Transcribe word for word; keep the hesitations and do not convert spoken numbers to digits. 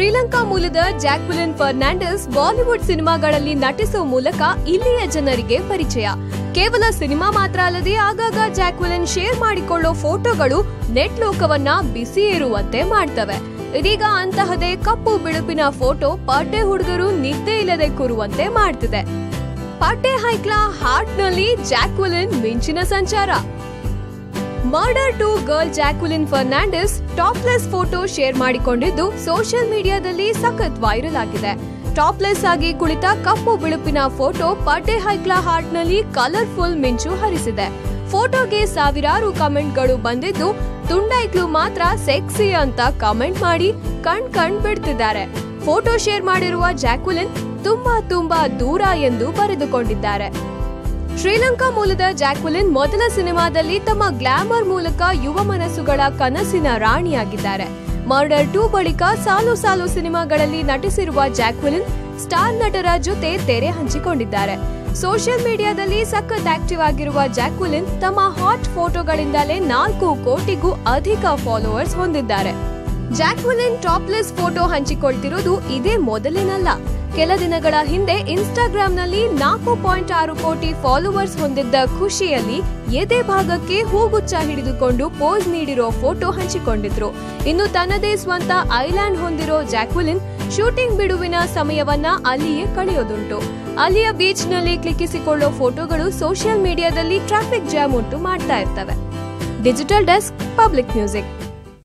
ಶ್ರೀಲಂಕಾ ಮೂಲದ Jacqueline Fernandes Bollywood ಸಿನಿಮಾಗಳಲ್ಲಿ ನಟಿಸುವ ಮೂಲಕ ಇಲ್ಲಿಯ ಜನರಿಗೆ ಪರಿಚಯ. ಕೇವಲ ಸಿನಿಮಾ ಮಾತ್ರ ಅಲ್ಲದೆ ಆಗಾಗ ಜಾಕ್ವೆಲಿನ್ ಶೇರ್ ಮಾಡಿಕೊಳ್ಳೋ ಫೋಟೋಗಳು ನೆಟ್ ಲೋಕವನ್ನ ಬಿಸಿ ಇರುವಂತೆ ಮಾಡ್ತವೆ. ಇದೀಗ ಅಂತಹದೇ ಕಪ್ಪು ಬಿಳುಪಿನ ಫೋಟೋ ಪಡ್ಡೆ ಹುಡುಗರು ನಿದ್ದೆ ಇಲ್ಲದೆ ಕೂರುವಂತೆ ಮಾಡ್ತಿದೆ. ಪಡ್ಡೆ ಹೈಕ್ಲಾ ಹಾರ್ಟ್ ನಲ್ಲಿ ಜಾಕ್ವೆಲಿನ್ ಮಿಂಚಿನ ಸಂಚಾರ. Murder two girl Jacqueline Fernandez topless photo share ಮಾಡಿಕೊಂಡಿದ್ದು ಸೋಷಿಯಲ್ ಮೀಡಿಯಾದಲ್ಲಿ ಸಖತ್ ವೈರಲ್ ಆಗಿದೆ. ಟಾಪ್ಲೆಸ್ ಆಗಿ ಕುಳಿತ ಕಪ್ಪು ಬಿಳುಪಿನ ಫೋಟೋ ಪಡ್ಡೆ ಹೈಕ್ಲಾ ಹಾರ್ಟ್ ನಲ್ಲಿ ಕಲರ್ಫುಲ್ ಮಿಂಚು ಹರಿಸಿದೆ. ಫೋಟೋಗೆ ಸಾವಿರಾರು ಕಮೆಂಟ್ಗಳು ಬಂದಿದ್ದು, ತುಂಡೈಕ್ಲು ಮಾತ್ರ ಸೆಕ್ಸಿ ಅಂತ ಕಮೆಂಟ್ ಮಾಡಿ ಕಣ್ ಕಣ್ ಬಿಡ್ತಿದ್ದಾರೆ. ಫೋಟೋ ಶೇರ್ ಮಾಡಿರುವ ಜಾಕ್ವೆಲಿನ್ ತುಂಬಾ ತುಂಬಾ ದೂರ ಎಂದು ಬರೆದುಕೊಂಡಿದ್ದಾರೆ. ಶ್ರೀಲಂಕಾ ಮೂಲದ ಜಾಕ್ವೆಲಿನ್ ಮೊದಲ ಸಿನಿಮಾದಲ್ಲಿ ತಮ್ಮ ಗ್ಲಾಮರ್ ಮೂಲಕ ಯುವ ಮನಸ್ಸುಗಳ ಕನಸಿನ ರಾಣಿಯಾಗಿದ್ದಾರೆ. ಮರ್ಡರ್ ಟು ಬಳಿಕ ಸಾಲು ಸಾಲು ಸಿನಿಮಾಗಳಲ್ಲಿ ನಟಿಸಿರುವ ಜಾಕ್ವೆಲಿನ್ ಸ್ಟಾರ್ ನಟರ ಜೊತೆ ತೆರೆ ಹಂಚಿಕೊಂಡಿದ್ದಾರೆ. ಸೋಷಿಯಲ್ ಮೀಡಿಯಾದಲ್ಲಿ ಸಖತ್ ಆಕ್ಟಿವ್ ಆಗಿರುವ ಜಾಕ್ವೆಲಿನ್ ತಮ್ಮ ಹಾಟ್ ಫೋಟೋಗಳಿಂದಲೇ ನಾಲ್ಕು ಕೋಟಿಗೂ ಅಧಿಕ ಫಾಲೋವರ್ಸ್ ಹೊಂದಿದ್ದಾರೆ. ಜಾಕ್ವೆಲಿನ್ ಟಾಪ್ಲೆಸ್ ಫೋಟೋ ಹಂಚಿಕೊಳ್ತಿರೋದು ಇದೇ ಮೊದಲೇನಲ್ಲ. ಕೆಲ ದಿನಗಳ ಹಿಂದೆ ಇನ್ಸ್ಟಾಗ್ರಾಂನಲ್ಲಿ ನಾಲ್ಕು ಪಾಯಿಂಟ್ ಆರು ಕೋಟಿ ಫಾಲೋವರ್ಸ್ ಹೊಂದಿದ್ದ ಖುಷಿಯಲ್ಲಿ ಎದೆ ಭಾಗಕ್ಕೆ ಹೂಗುಚ್ಚ ಹಿಡಿದುಕೊಂಡು ಪೋಸ್ ನೀಡಿರೋ ಫೋಟೋ ಹಂಚಿಕೊಂಡಿದ್ರು. ಇನ್ನು ತನ್ನದೇ ಸ್ವಂತ ಐಲ್ಯಾಂಡ್ ಹೊಂದಿರೋ ಜಾಕ್ವೆಲಿನ್ ಶೂಟಿಂಗ್ ಬಿಡುವಿನ ಸಮಯವನ್ನ ಅಲ್ಲಿಯೇ ಕಳೆಯೋದುಂಟು. ಅಲ್ಲಿಯ ಬೀಚ್ ನಲ್ಲಿ ಕ್ಲಿಕ್ಕಿಸಿಕೊಳ್ಳೋ ಫೋಟೋಗಳು ಸೋಷಿಯಲ್ ಮೀಡಿಯಾದಲ್ಲಿ ಟ್ರಾಫಿಕ್ ಜಾಮ್ ಉಂಟು ಮಾಡ್ತಾ ಇರ್ತವೆ. Digital desk, public music.